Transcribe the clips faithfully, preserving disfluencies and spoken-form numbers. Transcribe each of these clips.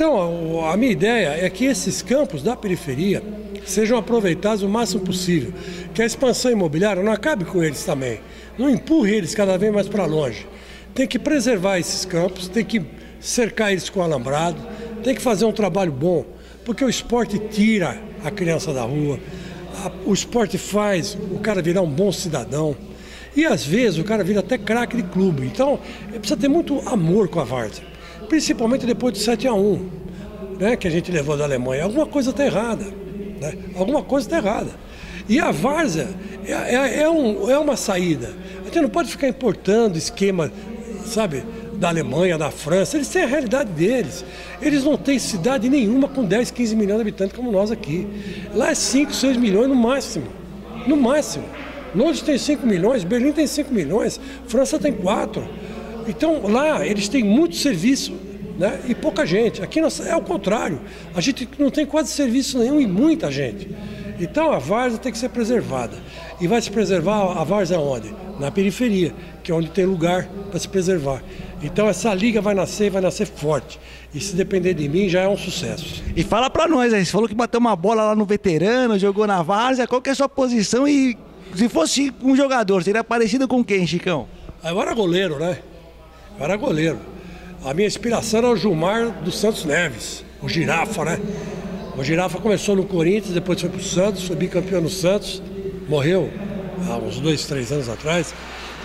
Então, a minha ideia é que esses campos da periferia sejam aproveitados o máximo possível, que a expansão imobiliária não acabe com eles também, não empurre eles cada vez mais para longe. Tem que preservar esses campos, tem que cercar eles com alambrado, tem que fazer um trabalho bom, porque o esporte tira a criança da rua, a, o esporte faz o cara virar um bom cidadão, e às vezes o cara vira até craque de clube. Então, precisa ter muito amor com a várzea, principalmente depois do sete a um, né, que a gente levou da Alemanha. Alguma coisa está errada, né? Alguma coisa está errada. E a várzea é, é, é, um, é uma saída. A gente não pode ficar importando esquema, sabe, da Alemanha, da França. Eles têm a realidade deles. Eles não têm cidade nenhuma com dez, quinze milhões de habitantes como nós aqui. Lá é cinco, seis milhões no máximo. No máximo. Londres tem cinco milhões, Berlim tem cinco milhões, França tem quatro. Então lá eles têm muito serviço, né, e pouca gente. Aqui nós, é o contrário. A gente não tem quase serviço nenhum e muita gente. Então a várzea tem que ser preservada. E vai se preservar a várzea onde? Na periferia, que é onde tem lugar para se preservar. Então essa liga vai nascer, vai nascer forte. E se depender de mim, já é um sucesso. E fala pra nós, aí, você falou que bateu uma bola lá no veterano, jogou na várzea, qual que é a sua posição e se fosse um jogador, seria parecido com quem, Chicão? Eu era goleiro, né? Eu era goleiro. A minha inspiração era o Gilmar dos Santos Neves, o Girafa, né? O Girafa começou no Corinthians, depois foi pro Santos, foi bicampeão no Santos, morreu há uns dois, três anos atrás.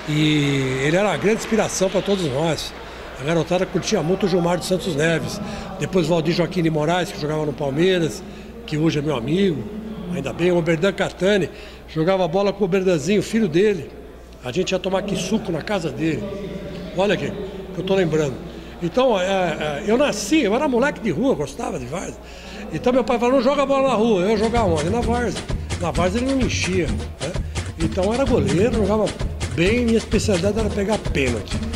E ele era uma grande inspiração para todos nós. A garotada curtia muito o Gilmar dos Santos Neves. Depois o Valdir Joaquim de Moraes, que jogava no Palmeiras, que hoje é meu amigo, ainda bem. O Berdan Catani jogava bola com o Berdanzinho, filho dele. A gente ia tomar aqui suco na casa dele. Olha aqui, que eu tô lembrando. Então, é, é, eu nasci, eu era moleque de rua, gostava de várzea. Então meu pai falou, não joga bola na rua. Eu ia jogar onde? Na várzea. Na várzea ele não me enchia, né? Então eu era goleiro, jogava bem, minha especialidade era pegar pênalti.